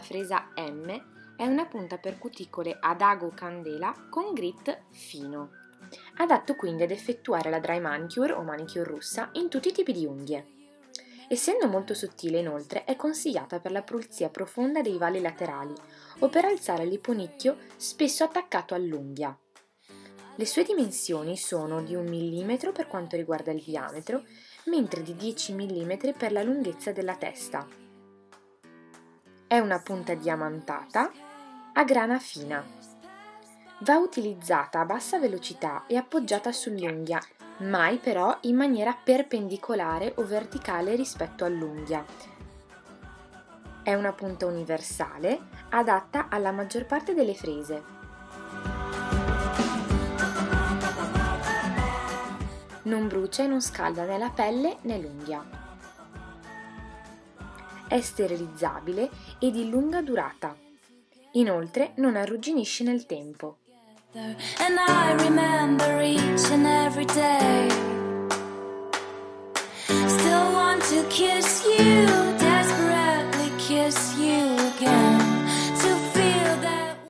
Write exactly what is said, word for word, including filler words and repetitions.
fresa M è una punta per cuticole ad ago candela con grit fino, adatto quindi ad effettuare la dry manicure o manicure russa in tutti i tipi di unghie. Essendo molto sottile, inoltre, è consigliata per la pulizia profonda dei vali laterali o per alzare l'iponicchio spesso attaccato all'unghia. Le sue dimensioni sono di un millimetro per quanto riguarda il diametro, mentre di dieci millimetri per la lunghezza della testa. È una punta diamantata a grana fina. Va utilizzata a bassa velocità e appoggiata sull'unghia, mai però in maniera perpendicolare o verticale rispetto all'unghia. È una punta universale, adatta alla maggior parte delle frese. Non brucia e non scalda né la pelle né l'unghia. È sterilizzabile e di lunga durata. Inoltre non arrugginisce nel tempo. And I remember each and every day. Still want to kiss you.